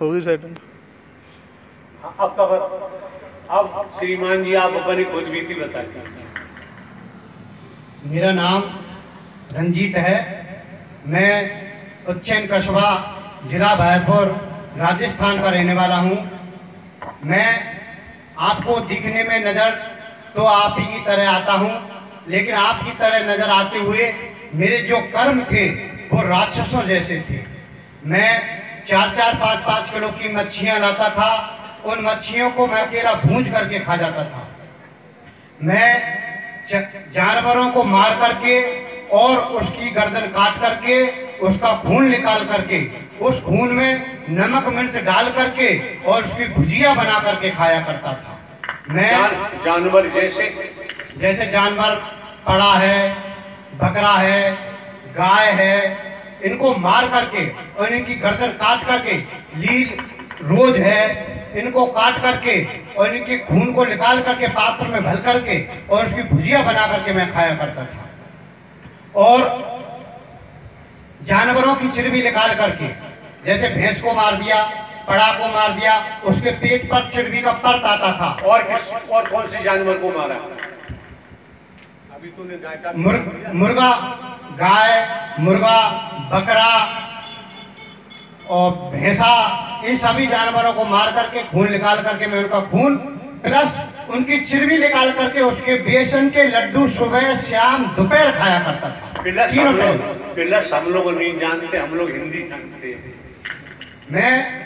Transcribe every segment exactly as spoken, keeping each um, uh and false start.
होगी सेटिंग। अब अब श्रीमान जी आप अपनी खुद बीती बताइए। मेरा नाम रंजीत है। मैं उज्जैन कस्बा जिला भरतपुर राजस्थान का रहने वाला हूँ। मैं आपको दिखने में नज़र तो आप ही की तरह आता हूँ, लेकिन आपकी तरह नज़र आते हुए मेरे जो कर्म थे वो राक्षसों जैसे थे। मैं चार चार पाँच पाँच किलो की मच्छियाँ लाता था, उन मच्छियों को मैं अकेला भूंज करके खा जाता था। मैं जानवरों को मार करके और उसकी गर्दन काट करके उसका खून निकाल करके उस खून में नमक मिर्च डाल करके और उसकी भुजिया बना करके खाया करता था। मैं जान, जानवर जैसे जैसे जानवर पड़ा है, बकरा है, गाय है, इनको मार करके और इनकी गर्दन काट करके, लील रोज है, इनको काट करके और इनके खून को निकाल करके पात्र में भर करके और उसकी भुजिया बना करके मैं खाया करता था। और जानवरों की चिरबी निकाल करके, जैसे भैंस को मार दिया, पड़ा को मार दिया, उसके पेट पर चिरबी का परत आता था। और किस और कौन से जानवर को मारा? अभी तूने गाय का मुर्ग, मुर्गा, गाय, मुर्गा, बकरा और भैंसा, इन सभी जानवरों को मार करके खून निकाल करके मैं उनका खून प्लस उनकी चिरबी निकाल करके उसके बेसन के लड्डू सुबह शाम दोपहर खाया करता था। प्लस हम लोग प्लस हम लोग नहीं जानते, हम लोग हिंदी जानते हैं। मैं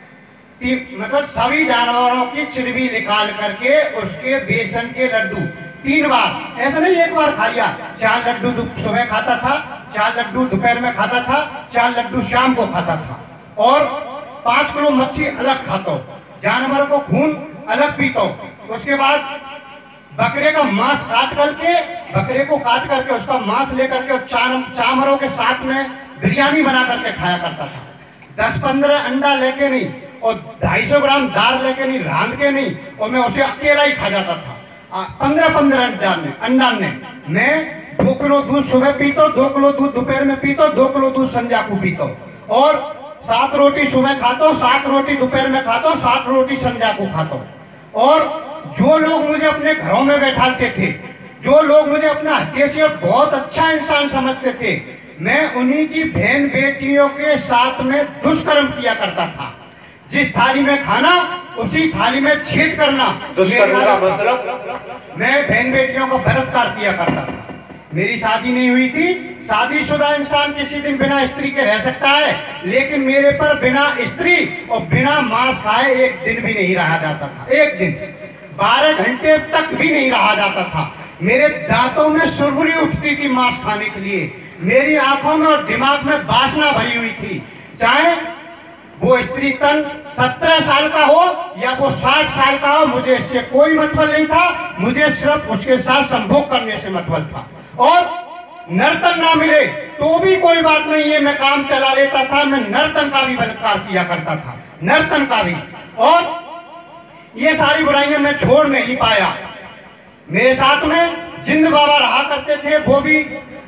मतलब सभी जानवरों की चिरबी निकाल करके उसके बेसन के लड्डू तीन बार, ऐसा नहीं एक बार खा लिया। चार लड्डू सुबह खाता था, चार लड्डू दोपहर में खाता था, चार लड्डू शाम को खाता था और पांच किलो मच्छी अलग खाता हूँ, जानवर को खून अलग पीता हूँ। उसके बाद बकरे का मांस काट करके, बकरे को काट करके उसका मांस लेकर के और चामरों के साथ में बिरयानी बना करके खाया करता था। दस पंद्रह अंडा लेके नहीं और ढाई सौ ग्राम दाल लेके नहीं, रांध के नहीं, और मैं उसे अकेला ही खा जाता था। पंद्रह पंद्रह अंडा ने अंडा ने मैं दो किलो दूध सुबह पीता, दो किलो दूध दोपहर में पीता, दो किलो दूध संध्या को पीता और सात रोटी सुबह खाता, सात रोटी दोपहर में खाता, सात रोटी संध्या को खाता। और जो लोग मुझे अपने घरों में बैठाते थे, जो लोग मुझे अपना हितैषी और बहुत अच्छा इंसान समझते थे, मैं उन्हीं की बहन बेटियों के साथ में दुष्कर्म किया करता था। जिस थाली में खाना उसी थाली में छेद करना। दुष्कर्म का मतलब? मैं बहन बेटियों का बलात्कार किया करता था। मेरी शादी नहीं हुई थी। शादीशुदा इंसान किसी दिन बिना स्त्री के रह सकता है, लेकिन मेरे पर बिना स्त्री और बिना मांस खाए एक दिन भी नहीं रहा जाता था। एक दिन बारह घंटे तक भी नहीं रहा जाता था। मेरे दांतों में सुरहुरी उठती थी मांस खाने के लिए। मेरी आंखों में और दिमाग में वासना भरी हुई थी। चाहे वो स्त्री तन सत्रह साल का हो या वो साठ साल का हो, मुझे इससे कोई मतलब नहीं था। मुझे सिर्फ उसके साथ संभोग करने से मतलब था। और नर्तन ना मिले तो भी कोई बात नहीं है, मैं काम चला लेता था। मैं नर्तन का भी बलात्कार किया करता था, नर्तन का भी। और ये सारी बुराइयां मैं छोड़ नहीं पाया। मेरे साथ में जिंद बाबा रहा करते थे, वो भी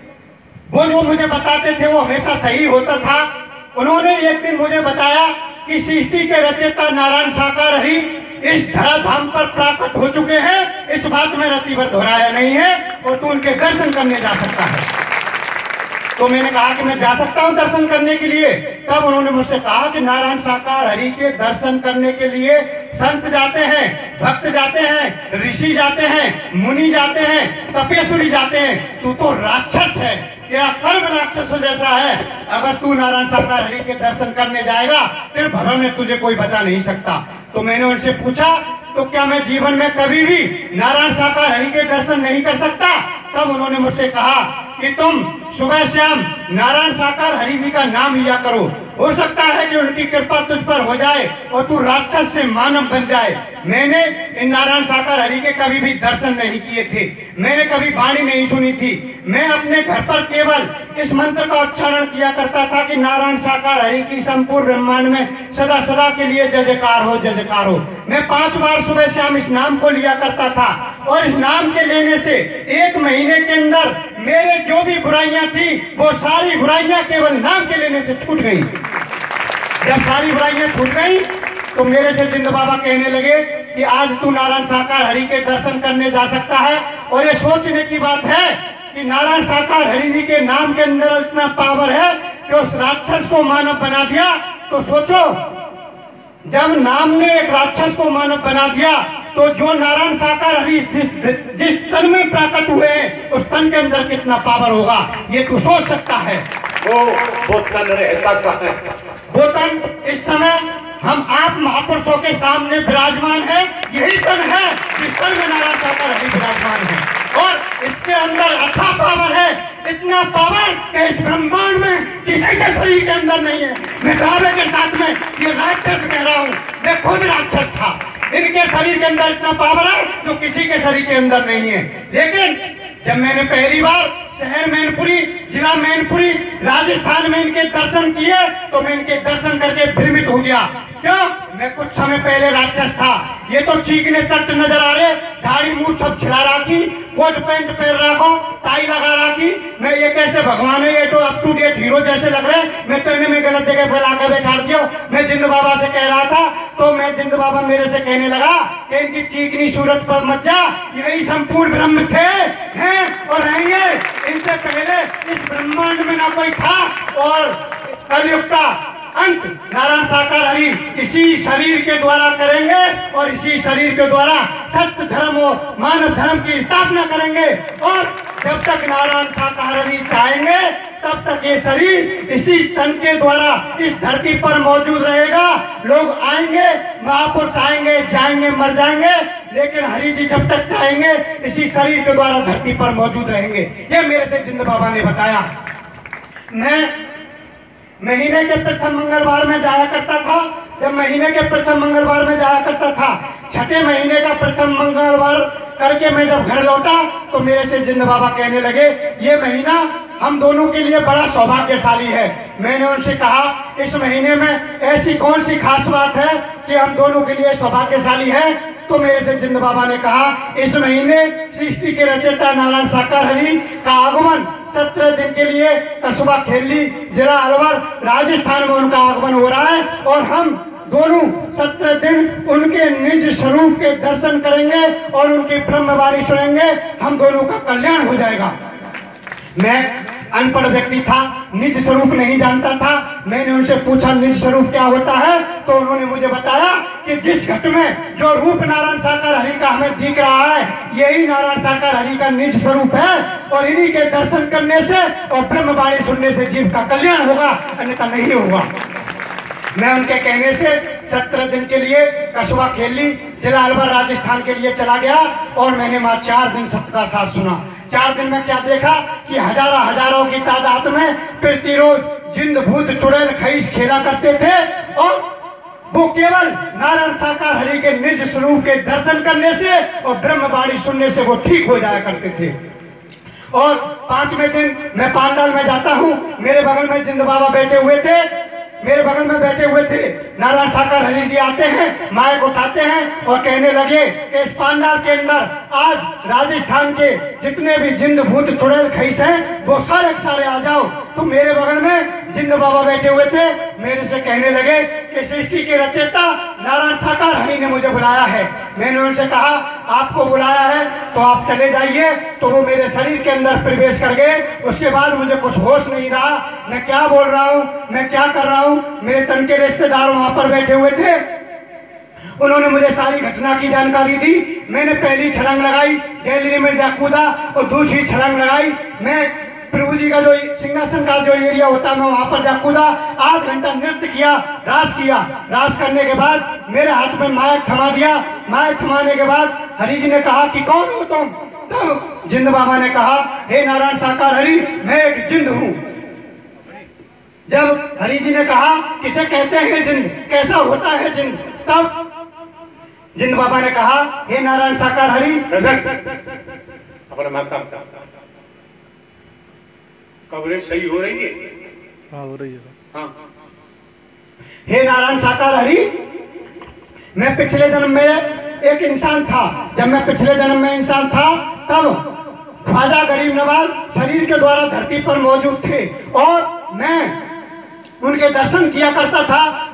वो जो मुझे बताते थे वो हमेशा सही होता था। उन्होंने एक दिन मुझे बताया कि सृष्टि के रचयिता नारायण साकार हरि इस धराधाम पर प्राकट हो चुके हैं। इस बात में रत्ती भर दोहराया नहीं है और तू उनके दर्शन करने जा सकता है। तो मैंने कहा कि मैं जा सकता हूं दर्शन करने के लिए। तब उन्होंने मुझसे कहा कि नारायण साकार हरि के दर्शन करने के लिए संत जाते हैं, भक्त जाते हैं, ऋषि जाते हैं, मुनि जाते हैं, तपेश्वरी जाते हैं। तू तो राक्षस है, तेरा कर्म राक्षस जैसा है। अगर तू नारायण साकार हरि के दर्शन करने जाएगा तेरे भरों में तुझे कोई बचा नहीं सकता। तो मैंने उनसे पूछा, तो क्या मैं जीवन में कभी भी नारायण साकार हरि के दर्शन नहीं कर सकता? तब उन्होंने मुझसे कहा कि तुम सुबह शाम नारायण साकार हरि जी का नाम लिया करो, हो सकता है कि उनकी कृपा तुझ पर हो जाए और तू राक्षस से मानव बन जाए। मैंने इन नारायण साकार हरि के कभी भी दर्शन नहीं किए थे, मैंने कभी वाणी नहीं सुनी थी। मैं अपने घर पर केवल इस मंत्र का उच्चारण किया करता था कि नारायण साकार हरि की संपूर्ण ब्रह्मांड में सदा सदा के लिए जय जयकार हो, जय जयकार हो। मैं पांच बार सुबह शाम इस नाम को लिया करता था और इस नाम के लेने से एक महीने के अंदर मेरे जो भी बुराइयां थी वो सारी बुराइयां केवल नाम के लेने से छूट गई। जब सारी बुराइयां छूट गई तो मेरे से जिंद बाबा कहने लगे कि आज तू नारायण साकार हरि के दर्शन करने जा सकता है। और ये सोचने की बात है कि नारायण साकार हरि जी के नाम के अंदर इतना पावर है कि उस राक्षस को मानव बना दिया। तो सोचो, जब नाम ने एक राक्षस को मानव बना दिया तो जो नारायण साकार हरि जिस, जिस तन में प्रकट हुए हैं उस तन के अंदर कितना पावर होगा, ये तू सोच सकता है। वो वो तन रहता कहाँ है? वो तन इस समय हम आप महापुरुषों के सामने विराजमान है, यही तन है जिस तन में नारायण साकार हरि विराजमान है। और इसके अंदर अथाह पावर है, इतना पावर कि इस ब्रह्मांड में किसी के शरीर के अंदर नहीं है। मैं दावे के साथ में ये राक्षस कह रहा हूँ, मैं खुद राक्षस था। इनके शरीर के अंदर इतना पावर है जो किसी के शरीर के अंदर नहीं है। लेकिन जब मैंने पहली बार शहर मैनपुरी, जिला मैनपुरी, राजस्थान में इनके दर्शन किए तो मैं इनके दर्शन करके भ्रमित हो गया। क्यों? मैं कुछ समय पहले राक्षस था, ये तो चीखने चट नजर आ रहे, दाढ़ी मुंह सब छिला रखी, कोट पैंट पहन रखो, टाई लगा रखी। मैं ये कैसे भगवान है, ये तो अप टू डेट हीरो जैसे लग रहे हैं। मैं तो इन्हें मैं गलत जगह पर लाकर बैठा दिया। मैं जिंद बाबा से कह रहा था तो मैं जिंद बाबा मेरे से कहने लगा कि इनकी चीखनी सूरत पर मत जा, यही संपूर्ण ब्रह्म थे, हैं और रहेंगे। इनसे पहले इस ब्रह्मांड में ना कोई था और कलयुग का अंत नारायण साकार हरि इसी शरीर के द्वारा करेंगे और इसी शरीर के द्वारा सत्य धर्म और मानव धर्म की स्थापना करेंगे। और जब तक नारायण साकार हरि चाहेंगे तब तक ये शरीर इसी तन के द्वारा इस धरती पर मौजूद रहेगा। लोग आएंगे, महापुरुष आएंगे, जाएंगे, मर जाएंगे, लेकिन हरि जी जब तक चाहेंगे इसी शरीर के द्वारा धरती पर मौजूद रहेंगे। ये मेरे से जिंद बाबा ने बताया। मैं महीने के प्रथम मंगलवार में जाया करता था। जब महीने के प्रथम मंगलवार में जाया करता था, छठे महीने का प्रथम मंगलवार करके मैं जब घर लौटा तो मेरे से जिंद बाबा कहने लगे ये महीना हम दोनों के लिए बड़ा सौभाग्यशाली है। मैंने उनसे कहा इस महीने में ऐसी कौन सी खास बात है कि हम दोनों के लिए सौभाग्यशाली है? तो मेरे से जिंद बाबा ने कहा इस महीने सृष्टि के रचयिता नारायण साकार हरि का आगमन सत्रह दिन के लिए कस्बा खेली, जिला अलवर, राजस्थान में उनका आगमन हो रहा है और हम दोनों सत्रह दिन उनके निज स्वरूप के दर्शन करेंगे और उनकी ब्रह्मवाणी सुनेंगे। हम दोनों का कल्याण हो जाएगा। मैं अनपढ़ व्यक्ति था, निज स्वरूप नहीं जानता था। मैंने उनसे पूछा निज स्वरूप क्या होता है, तो उन्होंने मुझे बताया कि जिस घट में जो रूप नारायण साकार हरि का हमें दिख रहा है यही नारायण साकार हरि का निज स्वरूप है और इन्हीं के दर्शन करने से और ब्रह्मवाणी सुनने से जीव का कल्याण होगा, अन्यथा नहीं होगा। मैं उनके कहने से सत्रह दिन के लिए कस्बा खेली, जिला अलवर, राजस्थान के लिए चला गया और मैंने वहां चार दिन सत्य का साथ सुना। चार दिन में क्या देखा कि हजारों हजारों की तादाद में प्रतिरोज जिंद भूत चुड़ैल खईस खेला करते थे और वो केवल नारायण साकार हरि के निज स्वरूप के दर्शन करने से और ब्रह्मवाणी सुनने से वो ठीक हो जाया करते थे। और पांचवें दिन मैं पांडाल में जाता हूँ, मेरे बगल में जिंद बाबा बैठे हुए थे, मेरे बगल में बैठे हुए थे। नारायण साकार हरि जी आते हैं, माइक उठाते हैं और कहने लगे कि इस पांडाल के अंदर आज राजस्थान के जितने भी जिंद भूत चुड़ैल खईस हैं वो सारे सारे आ जाओ। तो मेरे बगल में जिंद बाबा बैठे हुए थे, मेरे से कहने लगे कि सृष्टि के रचयिता नारायण साकार हरि ने मुझे बुलाया है। मैंने उनसे कहा आपको बुलाया है तो आप चले जाइए। तो वो मेरे शरीर के अंदर प्रवेश कर गए। उसके बाद मुझे कुछ होश नहीं रहा, मैं क्या बोल रहा हूँ, मैं क्या कर रहा हूँ। मेरे तन के रिश्तेदार वहां पर बैठे हुए थे, उन्होंने मुझे सारी घटना की जानकारी दी। मैंने पहली छलांग लगाई, गैलरी में जा कूदा और दूसरी छलांग लगाई। मैं प्रभु जी का जो सिंहासन का जो एरिया होता है मैं वहां पर जा कूदा, आध घंटा नृत्य किया, रास किया। रास करने के बाद मेरे हाथ में माइक थमा दिया। माइक थमाने के बाद हरि जी ने कहा कि कौन हो तुम? तब जिंद बाबा ने कहा हे नारायण साकार हरि, मैं एक जिंद हूँ। जब हरि जी ने कहा किसे कहते हैं जिंद, कैसा होता है जिंद, तब जिंद बाबा ने कहा हे नारायण साकार हरि, अपना माता कवरेज सही हो रही है? हाँ हो रही है। हाँ। हे नारायण साकार हरि, मैं पिछले जन्म में एक इंसान था। जब मैं पिछले जन्म में इंसान था तब ख्वाजा गरीब नवाज शरीर के द्वारा धरती पर मौजूद थे और मैं उनके दर्शन किया करता था।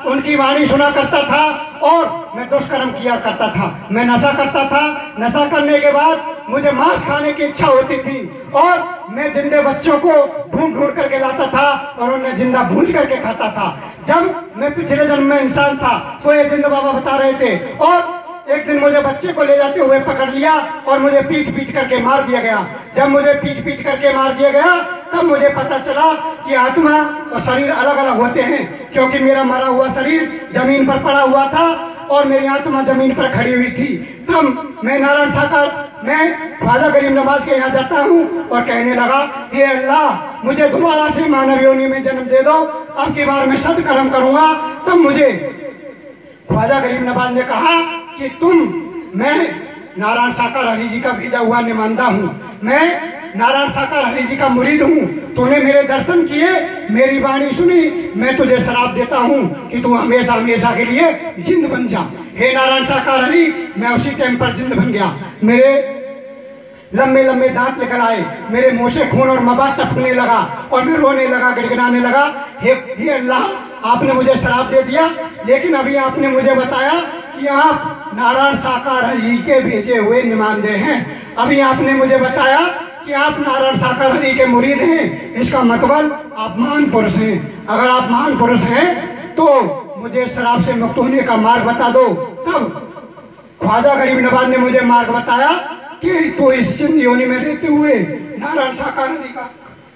उनकी वाणी सुना करता था और मैं दुष्कर्म किया करता था। मैं नशा करता था। नशा करने के बाद मुझे मांस खाने की इच्छा होती थी और मैं जिंदे बच्चों को ढूंढ ढूंढ करके लाता था और उन्हें जिंदा भूंज करके खाता था। जब मैं पिछले जन्म में इंसान था तो ये जिंदा बाबा बता रहे थे, और एक दिन मुझे बच्चे को ले जाते हुए पकड़ लिया और मुझे पीट पीट करके मार दिया गया। जब मुझे पीट पीट करके मार दिया गया तब मुझे पता चला कि आत्मा और शरीर अलग अलग होते हैं, क्योंकि मेरा मरा हुआ शरीर जमीन पर पड़ा हुआ था और मेरी आत्मा जमीन पर खड़ी हुई थी। तब मैं नारायण साकार, मैं ख्वाजा गरीब नवाज के यहाँ जाता हूँ और कहने लगा, हे अल्लाह मुझे दोबारा से मानव योनि में जन्म दे दो, अब की बार मैं सत्कर्म करूँगा। तब मुझे ख्वाजा गरीब नवाज ने कहा कि तुम, मैं नारायण साकार हरि जी का भेजा हुआ निमांदा हूँ, मैं नारायण साकार हरि जी का मुरीद हूँ, तूने मेरे दर्शन किए, मेरी वाणी सुनी, मैं तुझे शराप देता हूँ कि तू हमेशा हमेशा के लिए जिंद बन जा। हे नारायण साकार हरि, मैं उसी टाइम पर जिंद बन गया। मेरे लंबे लंबे दांत निकल आए, मेरे मुंह से खून और मबा टपकने लगा और मैं रोने लगा, गिड़गिड़ाने लगा। हे हे अल्लाह, आपने मुझे शराप दे दिया, लेकिन अभी आपने मुझे बताया कि आप नारायण साकार हरि के भेजे हुए निमांदे हैं। अभी आपने मुझे बताया कि आप नारायण साकार हरि के मुरीद हैं, इसका मतलब आप महान पुरुष हैं। अगर आप महान पुरुष हैं तो मुझे शराब से मुक्त होने का मार्ग बता दो। तब ख्वाजा गरीब नवाज ने मुझे मार्ग बताया कि तो इस जिंद योनि में रहते हुए नारायण साकार हरि का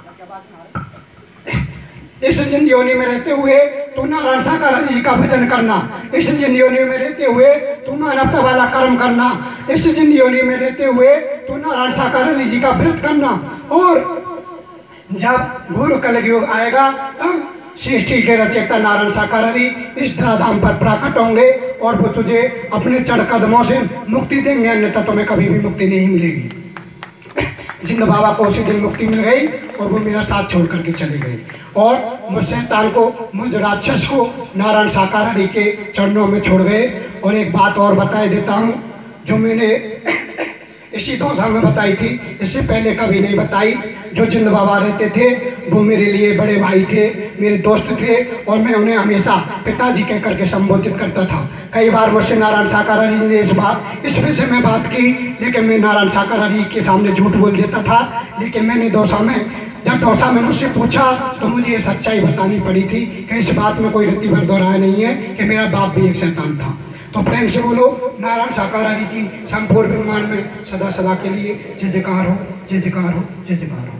इस जिंद योनि में रहते हुए तो नारायण साकार हरि जी का भजन करना, इस जिंद योनि में रहते हुए तो मानवता वाला कर्म करना, इस जिंद योनि में रहते हुए तो नारायण साकार हरि जी का व्रत करना, और जब घोर कलयुग आएगा तब सृष्टि के रचयिता नारायण साकार हरि इस धराधाम पर प्रकट होंगे और वो तुझे अपने चढ़ कदमों से मुक्ति देंगे, अन्यथा तुम्हें कभी भी मुक्ति नहीं मिलेगी। जिंद बाबा को उसी दिन मुक्ति मिल गई और वो मेरा साथ छोड़ करके चले गए और मुझ शैतान को, मुझ राक्षस को नारायण साकार हरि के चरणों में छोड़ गए। और एक बात और बता देता हूँ जो मैंने इसी दौसा में बताई थी, इससे पहले कभी नहीं बताई। जो जिंद बाबा रहते थे वो मेरे लिए बड़े भाई थे, मेरे दोस्त थे और मैं उन्हें हमेशा पिताजी कह करके संबोधित करता था। कई बार मुझसे नारायण साकार हरि ने इस बार इस विषय में बात की, लेकिन मैं नारायण साकार हरि के सामने झूठ बोल देता था। लेकिन मैंने दौसा में जब दौसा में मुझसे पूछा तो मुझे ये सच्चाई बतानी पड़ी थी कि इस बात में कोई रत्ती भर दोहराया नहीं है कि मेरा बाप भी एक शैतान था। तो प्रेम से बोलो नारायण साकार हरि की संपूर्ण ब्रह्मांड में सदा सदा के लिए जय जयकार हो, जय जयकार हो, जय जयकार हो।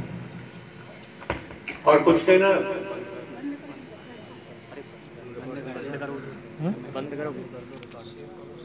और कुछ कहना? बंद करो।